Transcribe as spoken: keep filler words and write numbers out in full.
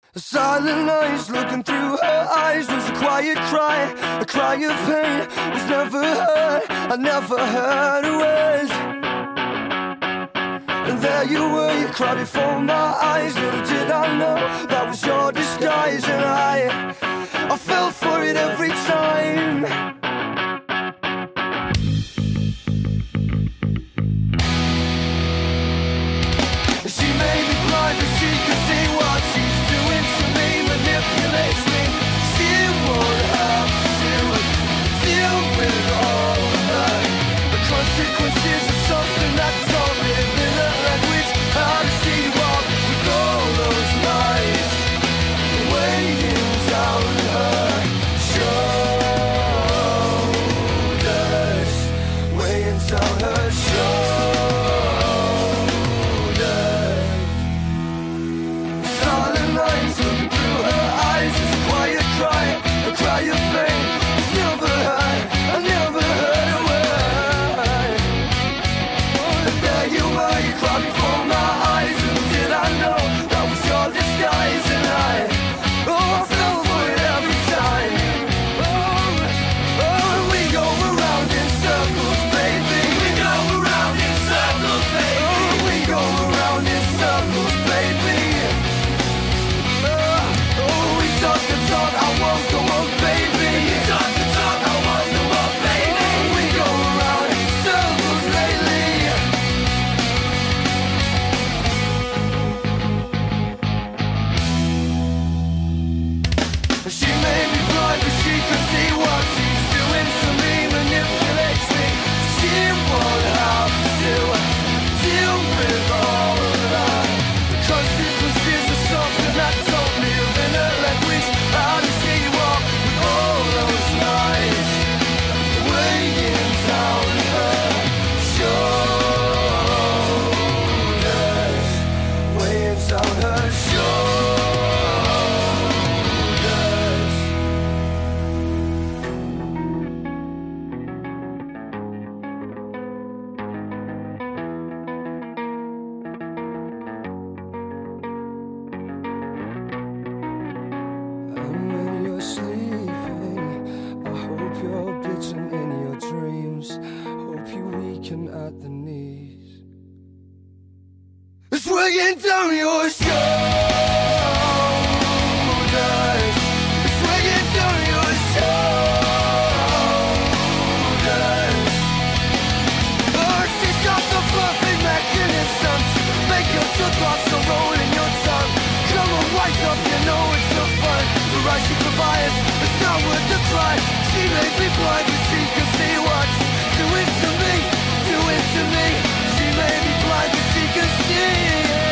A silent noise looking through her eyes was a quiet cry, a cry of pain was never heard, I never heard a word. And there you were, you cried before my eyes. Little did I know that was your disguise. And I, I fell for it every time. She made me blind, but she could see what she's doing to me. Manipulates me. She won't have to deal with all of that. The consequences of something that don't live in a language. How to see walk with all those lies weighing down her shoulders, weighing down her shoulders. Cry of pain, it's never heard, I never heard a word. And there you were, you cried before my eyes. And did I know that was your disguise? And I, oh, I fell for it every time. Oh, oh, and we go around in circles, baby. We go around in circles, baby. Oh, we go around in circles, baby. Oh, oh, we talk the talk, I won't go on. She made me blind, but she could see what she's doing to me. Manipulates me. She won't have to deal with all of that. The consequences of something that don't live in her language. How to see you walk with all those lies weighing down her shoulders, weighing down her shoulders. You're blitzing in your dreams. Hope you weaken at the knees. It's weighing down your shoulders. It's weighing down your shoulders. Oh, she's got the perfect mechanism to make your thoughts so roll in your tongue. Come on, wise up, you know it's so fun. The right she provides, it's not worth the cry. She made me blind, but she could see what she's doing to me, doing to me. She made me blind, but she could see.